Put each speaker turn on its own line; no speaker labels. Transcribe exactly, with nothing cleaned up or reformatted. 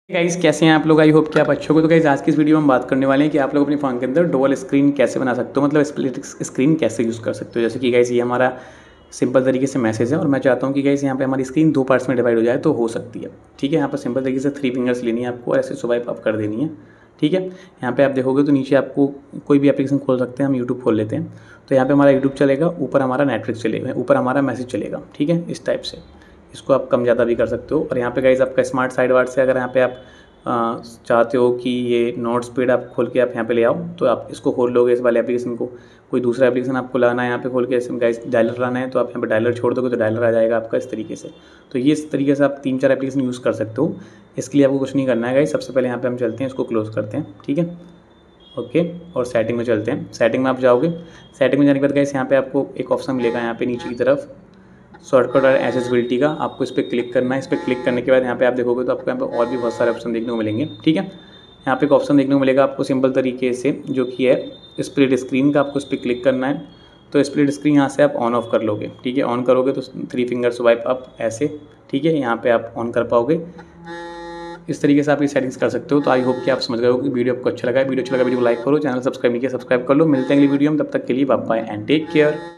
Guys कैसे हैं आप लोग। आई होप कि आप अच्छे हो। तो गाइस आज की इस वीडियो में हम बात करने वाले हैं कि आप लोग अपने फ़ोन के अंदर डुअल स्क्रीन कैसे बना सकते हो, मतलब स्प्लिट स्क्रीन कैसे यूज़ कर सकते हो। जैसे कि गाइस ये हमारा सिंपल तरीके से मैसेज है और मैं चाहता हूँ कि गाइस यहाँ पे हमारी स्क्रीन दो पार्ट्स में डिवाइड हो जाए तो हो सकती है। ठीक है, यहाँ पर सिंपल तरीके से थ्री फिंगर्स लेनी है आपको और ऐसे स्वाइप अप कर देनी है। ठीक है, यहाँ पे आप देखोगे तो नीचे आपको कोई भी एप्लीकेशन खोल सकते हैं। हम यूट्यूब खोल लेते हैं तो यहाँ पे हमारा यूट्यूब चलेगा, ऊपर हमारा नेटफ्लिक्स चलेगा, ऊपर हमारा मैसेज चलेगा। ठीक है, इस टाइप से इसको आप कम ज़्यादा भी कर सकते हो। और यहाँ पे गाइस आपका स्मार्ट साइड वार्ड से अगर यहाँ पे आप आ, चाहते हो कि ये नोट स्पीड आप खोल के आप यहाँ पे ले आओ तो आप इसको खोल लोगे, इस वाले एप्लीकेशन को। कोई दूसरा एप्लीकेशन आपको लाना है यहाँ पे खोल के, ऐसे गाइस डायलर लाना है तो आप यहाँ पे डायलर छोड़ दोगे तो डायलर आ जाएगा आपका इस तरीके से। तो ये इस तरीके से आप तीन चार एप्लीकेशन यूज़ कर सकते हो। इसके लिए आपको कुछ नहीं करना है गाइस। सबसे पहले यहाँ पे हम चलते हैं, इसको क्लोज करते हैं। ठीक है, ओके, और सेटिंग में चलते हैं। सेटिंग में आप जाओगे, सेटिंग में जाने के बाद गाइस यहाँ पे आपको एक ऑप्शन मिलेगा यहाँ पे नीचे की तरफ, शॉर्टकट और एक्सेसिबिलिटी का। आपको इस पर क्लिक करना है। इस पर क्लिक करने के बाद यहाँ पे आप देखोगे तो आपको यहाँ पे और भी बहुत सारे ऑप्शन देखने को मिलेंगे। ठीक है, यहाँ पे एक ऑप्शन देखने को मिलेगा आपको सिंपल तरीके से, जो कि है स्प्लिट स्क्रीन का। आपको इस पर क्लिक करना है तो स्प्लिट स्क्रीन यहाँ से आप ऑन ऑफ कर लोगे। ठीक है, ऑन करोगे तो थ्री फिंगर स्वाइप अप ऐसे। ठीक है, यहाँ पे आप ऑन कर पाओगे। इस तरीके से आप ये सेटिंग्स कर सकते हो। तो आई होप कि आप समझ गए हो कि वीडियो आपको अच्छा लगा है। वीडियो अच्छा लगा वीडियो को लाइक करो, चैनल सब्सक्राइब नहीं किया सब्सक्राइब कर लो। मिलते हैं अगली वीडियो में, तब तक के लिए bye bye and take care.